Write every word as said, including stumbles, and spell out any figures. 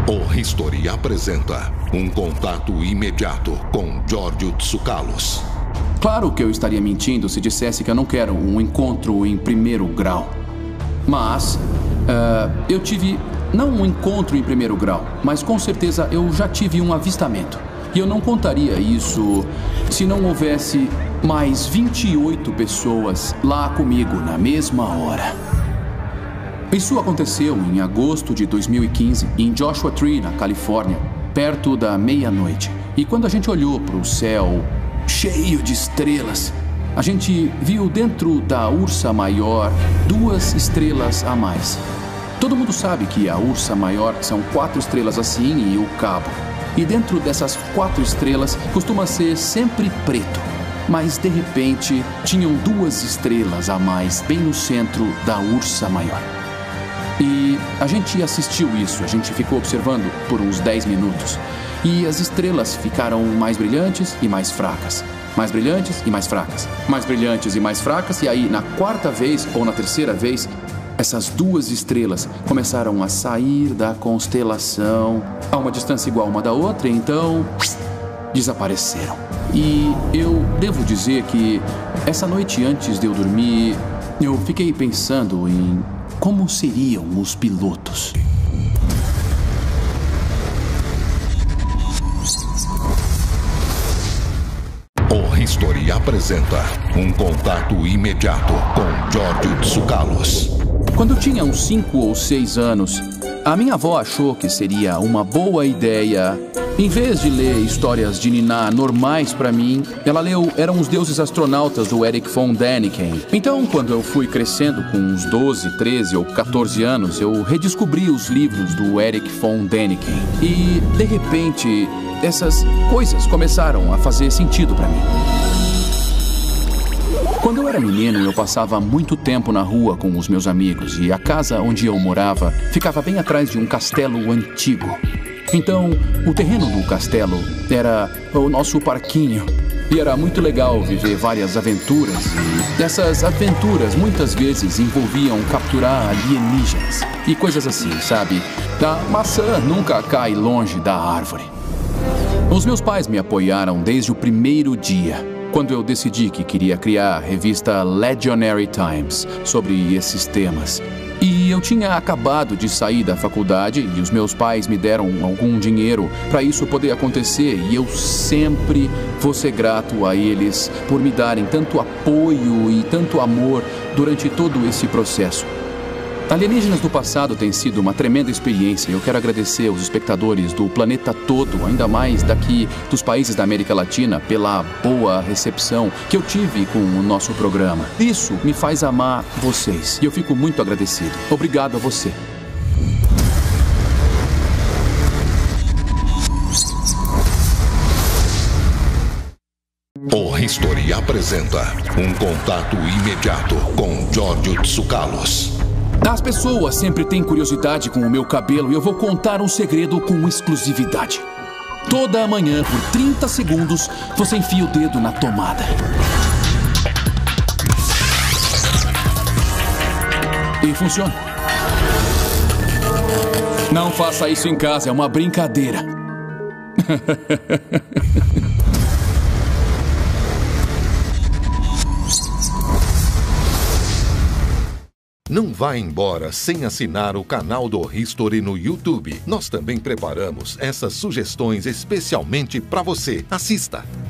O History apresenta um contato imediato com Giorgio Tsoukalos. Claro que eu estaria mentindo se dissesse que eu não quero um encontro em primeiro grau. Mas, uh, eu tive, não um encontro em primeiro grau, mas com certeza eu já tive um avistamento. E eu não contaria isso se não houvesse mais vinte e oito pessoas lá comigo na mesma hora. Isso aconteceu em agosto de dois mil e quinze, em Joshua Tree, na Califórnia, perto da meia-noite. E quando a gente olhou para o céu cheio de estrelas, a gente viu dentro da Ursa Maior duas estrelas a mais. Todo mundo sabe que a Ursa Maior são quatro estrelas assim e o cabo. E dentro dessas quatro estrelas costuma ser sempre preto. Mas de repente tinham duas estrelas a mais bem no centro da Ursa Maior. E a gente assistiu isso, a gente ficou observando por uns dez minutos. E as estrelas ficaram mais brilhantes e mais fracas. Mais brilhantes e mais fracas. Mais brilhantes e mais fracas. E aí, na quarta vez ou na terceira vez, essas duas estrelas começaram a sair da constelação a uma distância igual uma da outra, e então desapareceram. E eu devo dizer que essa noite antes de eu dormir, eu fiquei pensando em como seriam os pilotos. O History apresenta um contato imediato com Giorgio Tsoukalos. Quando eu tinha uns cinco ou seis anos, a minha avó achou que seria uma boa ideia, em vez de ler histórias de Niná normais pra mim, ela leu Eram os Deuses Astronautas, do Erich von Däniken. Então, quando eu fui crescendo com uns doze, treze ou quatorze anos, eu redescobri os livros do Erich von Däniken. E, de repente, essas coisas começaram a fazer sentido pra mim. Quando eu era menino, eu passava muito tempo na rua com os meus amigos, e a casa onde eu morava ficava bem atrás de um castelo antigo. Então, o terreno do castelo era o nosso parquinho. E era muito legal viver várias aventuras. E essas aventuras muitas vezes envolviam capturar alienígenas e coisas assim, sabe? A maçã nunca cai longe da árvore. Os meus pais me apoiaram desde o primeiro dia, quando eu decidi que queria criar a revista Legionary Times sobre esses temas. E eu tinha acabado de sair da faculdade e os meus pais me deram algum dinheiro para isso poder acontecer, e eu sempre vou ser grato a eles por me darem tanto apoio e tanto amor durante todo esse processo. Alienígenas do passado tem sido uma tremenda experiência. Eu quero agradecer aos espectadores do planeta todo, ainda mais daqui dos países da América Latina, pela boa recepção que eu tive com o nosso programa. Isso me faz amar vocês e eu fico muito agradecido. Obrigado a você. O History apresenta um contato imediato com Giorgio Tsoukalos. As pessoas sempre têm curiosidade com o meu cabelo e eu vou contar um segredo com exclusividade. Toda manhã, por trinta segundos, você enfia o dedo na tomada. E funciona. Não faça isso em casa, é uma brincadeira. Não vá embora sem assinar o canal do History no YouTube. Nós também preparamos essas sugestões especialmente para você. Assista!